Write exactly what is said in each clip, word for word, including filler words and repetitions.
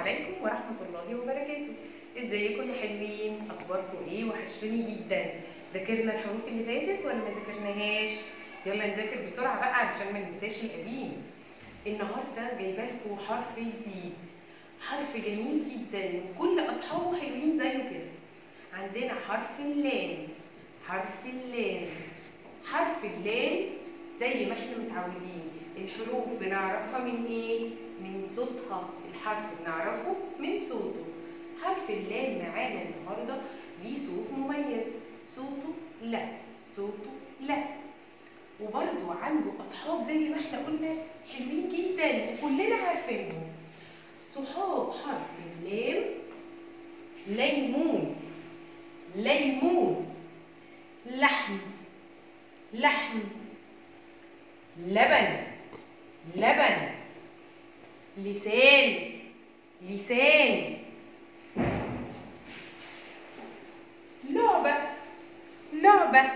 عليكم ورحمة الله وبركاته. ازيكم يا حلوين؟ اخباركم ايه؟ وحشتوني جدا. ذاكرنا الحروف اللي فاتت ولا ما ذاكرناهاش؟ يلا نذاكر بسرعة بقى علشان ما ننساش القديم. النهارده جايبه لكم حرف جديد، حرف جميل جدا وكل اصحابه حلوين زيه كده. عندنا حرف اللام. حرف اللام حرف اللام زي ما احنا متعودين الحروف بنعرفها من ايه؟ من صوتها. الحرف بنعرفه من صوته. حرف اللام معانا النهارده ليه صوت مميز. صوته لا، صوته لا. وبرده عنده اصحاب زي ما احنا قلنا حلوين جدا وكلنا عارفينهم. صحاب حرف اللام: ليمون، ليمون، لحم، لحم، لبن، لبن، لسان، لسان، لعبة، لعبة،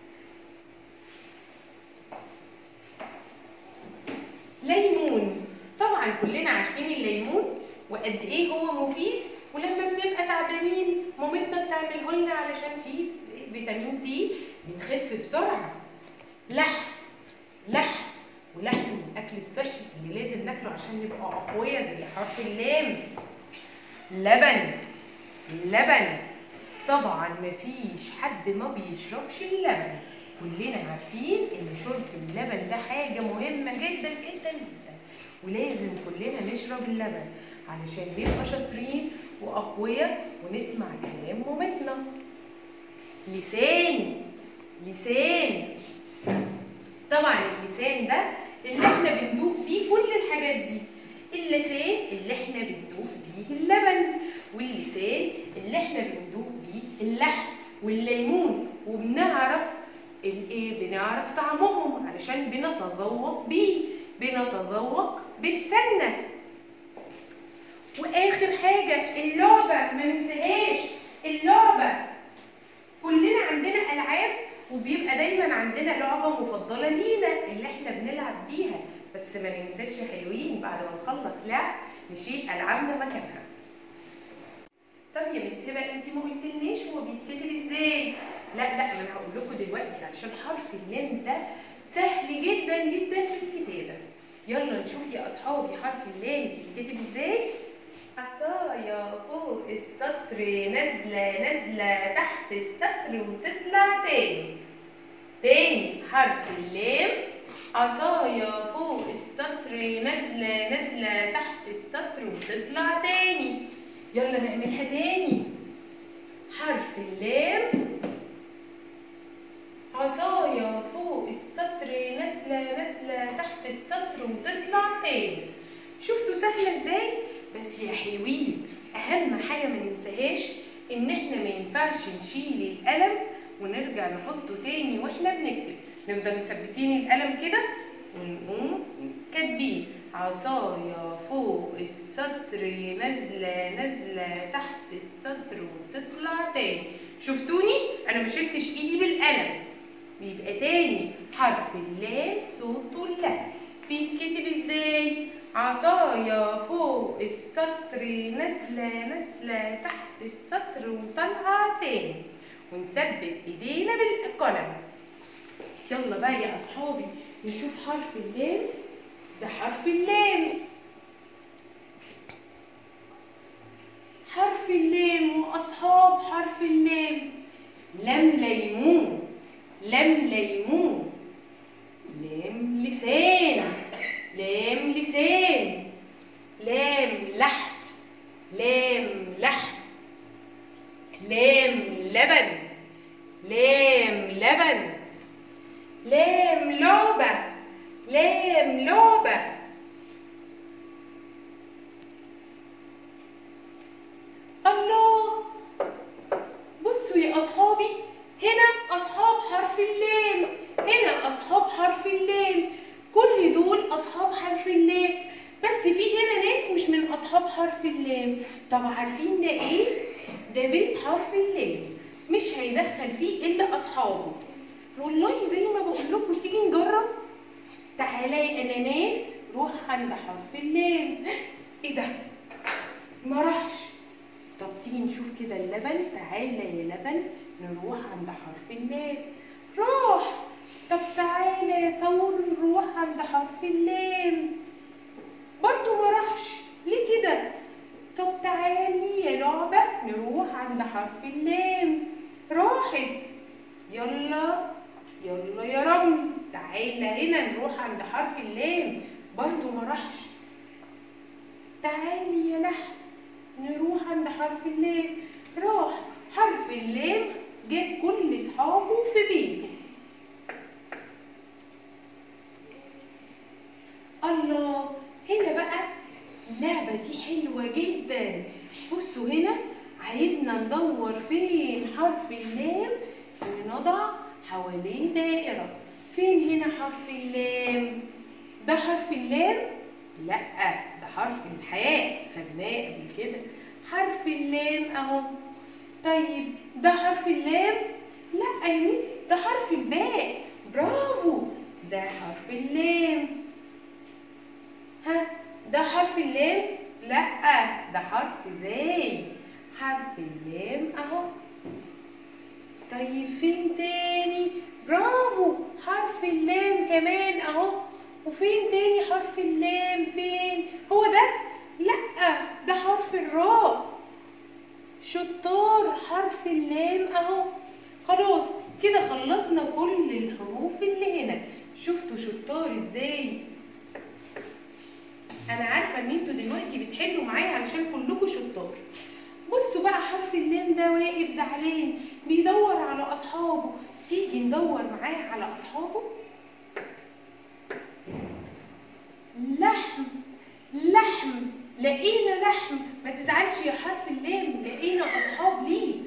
ليمون. طبعا كلنا عارفين الليمون وقد ايه هو مفيد، ولما بنبقى تعبانين مامتنا بتعمله لنا علشان فيه فيتامين سي بنخف بسرعه. لحم، لحم، ولحم من الاكل الصحي اللي لازم ناكله عشان نبقى اقوياء زي حرف اللام. لبن، لبن. طبعا مفيش حد ما بيشربش اللبن، كلنا عارفين ان شرب اللبن ده حاجه مهمه جدا جدا جدا، ولازم كلنا نشرب اللبن علشان نبقى شاطرين واقوياء ونسمع كلام مامتنا. لسان، لسان. طبعا اللسان ده اللي احنا بندوق بيه كل الحاجات دي. اللسان اللي احنا بندوق بيه اللبن، واللسان اللي احنا بندوق بيه اللحم والليمون، وبنعرف الايه؟ بنعرف طعمهم علشان بنتذوق بيه، بنتذوق بلساننا. واخر حاجه اللعبه، ما ننساهاش اللعبه. كلنا عندنا العاب وبيبقى دايما عندنا لعبه مفضله لينا اللي احنا بنلعب بيها، بس ما ننساش يا حلوين بعد ما نخلص لعب نشيل العابنا مكانها. طب يا مس هبه انت ما قلتلناش هو بيتكتب ازاي؟ لا لا، ما انا هقول لكم دلوقتي علشان حرف اللام ده سهل جدا جدا في الكتابه. يلا نشوف يا اصحابي حرف اللام بيتكتب ازاي. عصايا فوق السطر نازله نازله تحت السطر وتطلع تاني. تاني حرف اللام: عصايا فوق السطر نازله نازله تحت السطر وتطلع تاني. يلا نعملها تاني. حرف اللام: عصايا فوق السطر نازله نازله تحت السطر وتطلع تاني. شفتوا سهله ازاي؟ بس يا حلوين اهم حاجه ما ننساهاش ان احنا ما ينفعش نشيل القلم ونرجع نحطه تاني واحنا بنكتب. نفضل مثبتين القلم كده ونقوم كاتبين عصايا فوق السطر نازله نازله تحت السطر وتطلع تاني. شفتوني انا ما شلتش ايدي بالقلم. بيبقى تاني حرف اللام صوته لا. بيتكتب ازاي؟ عصايا فوق السطر نازله نازله تحت السطر وطالعه تاني، ونثبت ايدينا بالقلم. يلا بقى يا اصحابي نشوف حرف اللام. ده حرف اللام. حرف اللام واصحاب حرف اللام: لام ليمون، لام ليمون، لام لسان، لام لسان، لام لحم، لام لحم، لام لبن، لام لبن، لام لعبة، لام لعبة. الله، بصوا يا أصحابي هنا أصحاب حرف اللام، هنا أصحاب حرف اللام. كل دول أصحاب حرف اللام، بس في هنا ناس مش من أصحاب حرف اللام. طب عارفين ده إيه؟ ده بيت حرف اللام، مش هيدخل فيه إلا أصحابه. والله زي ما بقول لكم تيجي نجرب. تعالى يا أناناس روح عند حرف اللام. إيه ده؟ ما راحش. طب تيجي نشوف كده اللبن. تعالى يا لبن نروح عند حرف اللام. راح. طب تعالى يا ثور نروح عند حرف اللام. برضو ما راحش. ليه كده؟ طب تعالي يا لعبة نروح عند حرف اللام. راحت. يلا يلا يا رمل تعالى هنا نروح عند حرف اللام. برضو ما راحش. تعالي يا لحم نروح عند حرف اللام. راح. حرف اللام جاب كل اصحابه في بيته. الله، هنا بقى اللعبة دي حلوة جدا. بصوا هنا عايزنا ندور فين حرف اللام ونضع حواليه دائرة. فين هنا حرف اللام؟ ده حرف اللام؟ لأ، ده حرف الحاء، خدناه قبل كده. حرف اللام أهو. طيب ده حرف اللام؟ لأ يا ميس، ده حرف الباء. برافو، ده حرف اللام. ها، ده حرف اللام؟ لأ، ده حرف زاي. حرف اللام أهو. طيب فين تاني؟ برافو، حرف اللام كمان أهو. وفين تاني حرف اللام؟ فين؟ هو ده؟ لأ، ده حرف الراء. شطار، حرف اللام أهو. خلاص كده خلصنا كل الحروف اللي هنا. شفتوا شطار ازاي؟ أنا عارفة إن انتوا دلوقتي بتحلوا معايا علشان كلكوا شطار. بصوا بقى حرف اللام ده واقف زعلان بيدور على أصحابه. تيجي ندور معاه على أصحابه. لحم لحم، لقينا لحم. ما تزعلش يا حرف اللام، لقينا أصحاب ليك.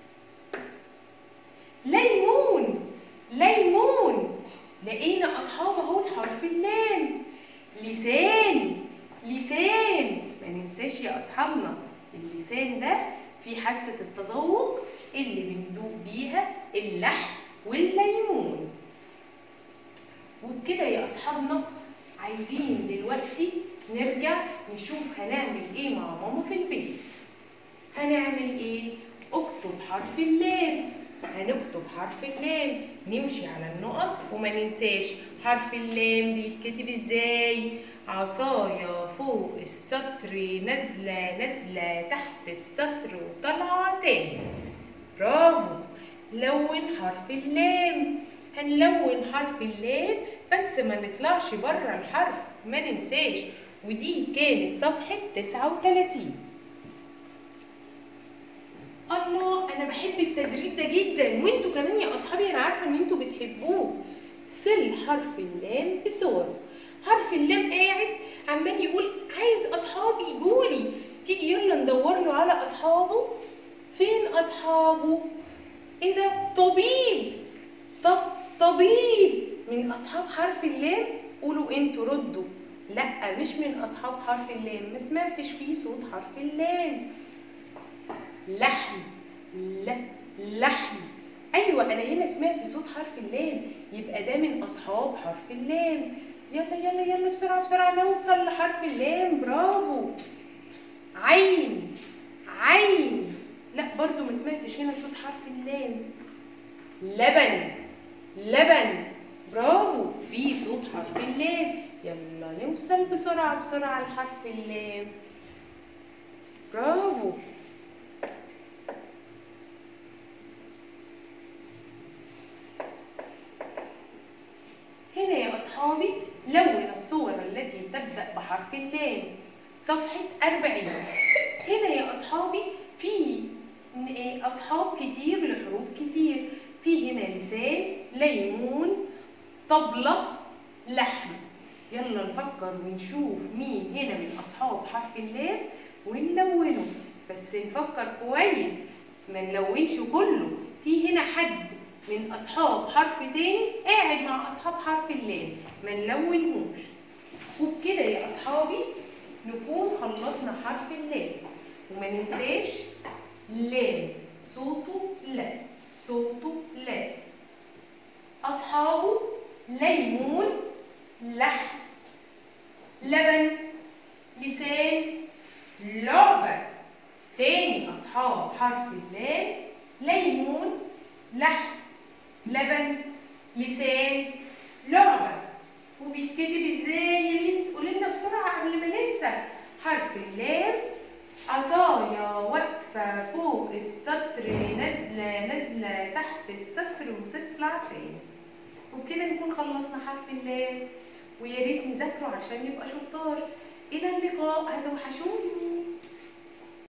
ليمون ليمون، لقينا أصحاب أهو لحرف اللام. لسان لسان، ما ننساش يا أصحابنا اللسان ده في حاسة التذوق اللي بندوق بيها اللحم والليمون. وبكده يا أصحابنا عايزين دلوقتي نرجع نشوف هنعمل ايه مع ماما في البيت. هنعمل ايه؟ اكتب حرف اللام. هنكتب حرف اللام، نمشي على النقط وما ننساش حرف اللام بيتكتب ازاي. عصايا فوق السطر نازلة نازلة تحت السطر وطالعة تاني. برافو. لون حرف اللام. هنلون حرف اللام بس ما نطلعش بره الحرف، ما ننساش. ودي كانت صفحة تسعة وتلاتين. الله، أنا بحب التدريب ده جدا، وانتوا كمان يا أصحابي أنا عارفة إن انتوا بتحبوه. صل حرف اللام بصوره. حرف اللام قاعد عمال يقول عايز أصحابي يجولي. تيجي يلا ندور له على أصحابه. فين أصحابه؟ إيه ده؟ طبيب. طب طبيب من أصحاب حرف اللام؟ قولوا انتوا ردوا. لأ، مش من أصحاب حرف اللام، ما سمعتش فيه صوت حرف اللام. لحم. لا، لحم. أيوة أنا هنا سمعت صوت حرف اللام، يبقى ده من أصحاب حرف اللام. يلا يلا يلا بسرعة بسرعة نوصل لحرف اللام. برافو. عين. عين. لا برضو ما سمعتش هنا صوت حرف اللام. لبن. لبن. برافو، في صوت حرف اللام. يلا نوصل بسرعة بسرعة لحرف اللام. برافو. هنا يا أصحابي لون الصور التي تبدأ بحرف اللام. صفحة أربعين. هنا يا أصحابي في أصحاب كتير لحروف كتير. في هنا لسان، ليمون، طبلة، لحم. يلا نفكر ونشوف مين هنا من أصحاب حرف اللام ونلونه، بس نفكر كويس ما نلونش كله. في هنا حد من أصحاب حرف تاني قاعد مع أصحاب حرف اللام، ما نلونهوش. وبكده يا أصحابي نكون خلصنا حرف اللام. وما ننساش لام، صوته لا، صوته لا. أصحابه ليمون، لحم، لبن، لسان، لعبة. تاني أصحاب حرف اللام: ليمون، لحم، لبن، لسان، لعبة. وبيتكتب ازاي يا ميس؟ قولي لنا بسرعة قبل ما ننسى. حرف اللام عصايا واقفة فوق السطر، نازلة نازلة تحت السطر وتطلع تاني. وبكده نكون خلصنا حرف اللام، ويا ريت نذاكره عشان نبقى شطار. إلى اللقاء، هتوحشوني.